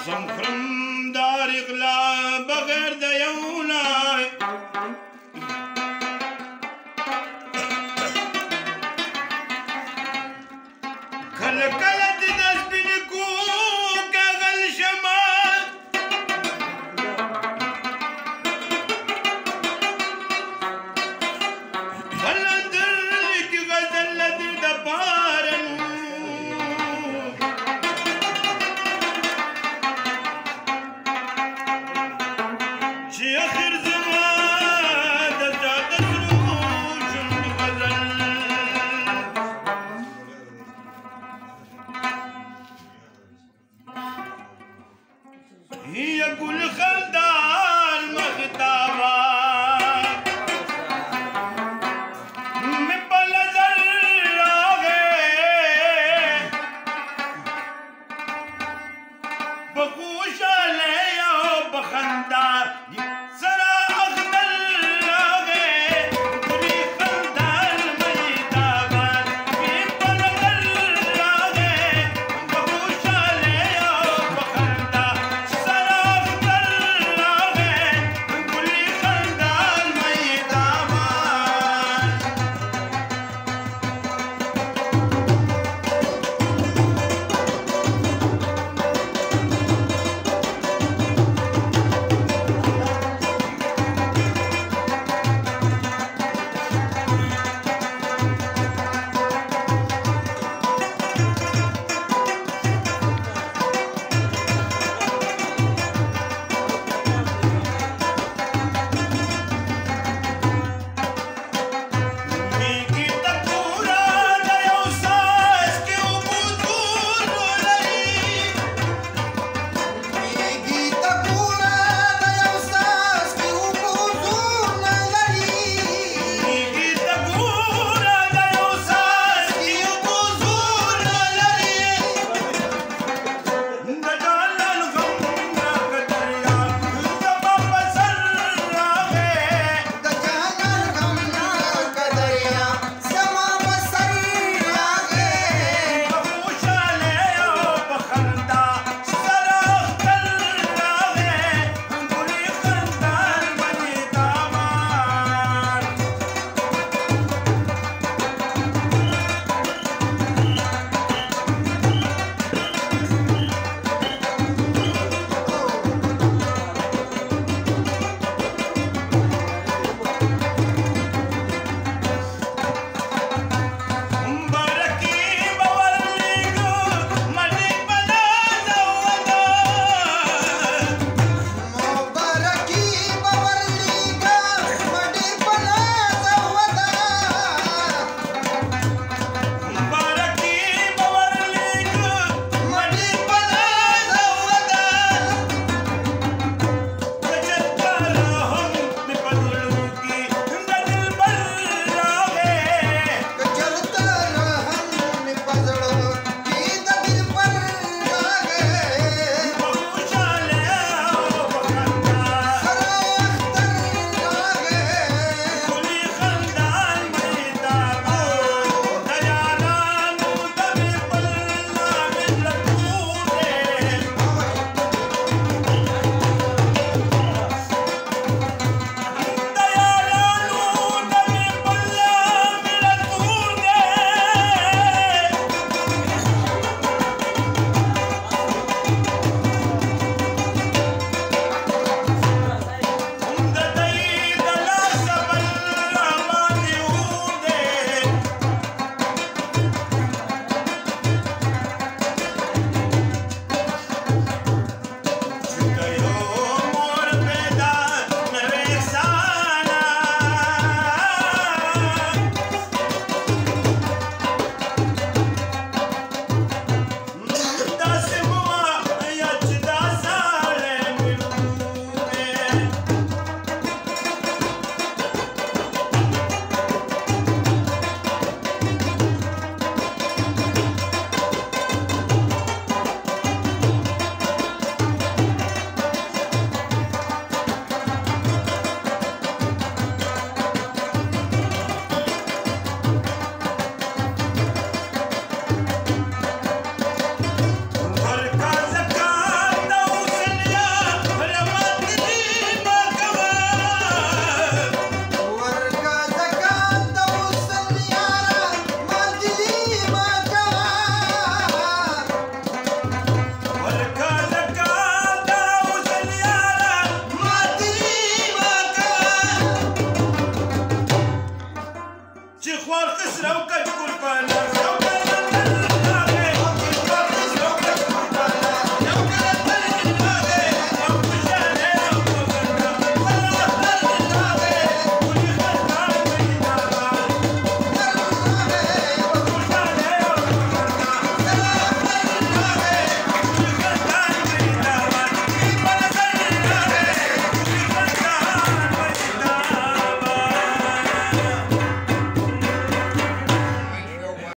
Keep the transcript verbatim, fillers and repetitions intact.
قسم خرم دار اغلا بغیر د یو نه کله کله د سپین کوک غل شمه قلندر لیکي غزل د د بارن چې اخر زما د تا د زړه شونډ غزل هي ګل خندان مختابه مې په نظر راغې په خوشحالۍ او په خندا سره اختر راغې ګلې خندان مختابه مې په نظر راغې په خوشحالۍ او په خندا سره اختر راغې ګلې خندان مختابه बकसरव कट कुल पाना